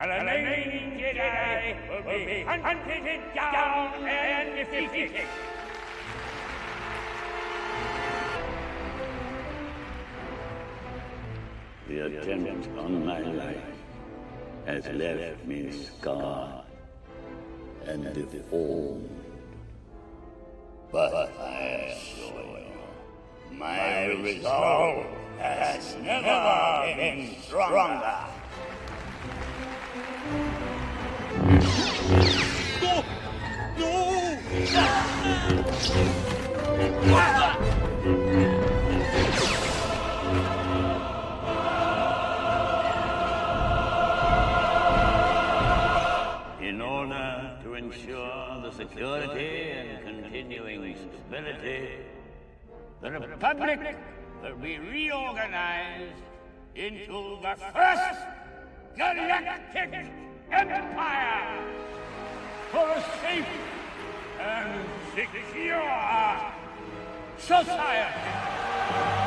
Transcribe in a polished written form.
and the remaining Jedi will be hunted down and defeated. The attempt on my life has left me scarred and deformed. But I assure you, my resolve has never been stronger. In order to ensure the security and continuing stability, the Republic will be reorganized into the first galactic empire for a safe and secure society.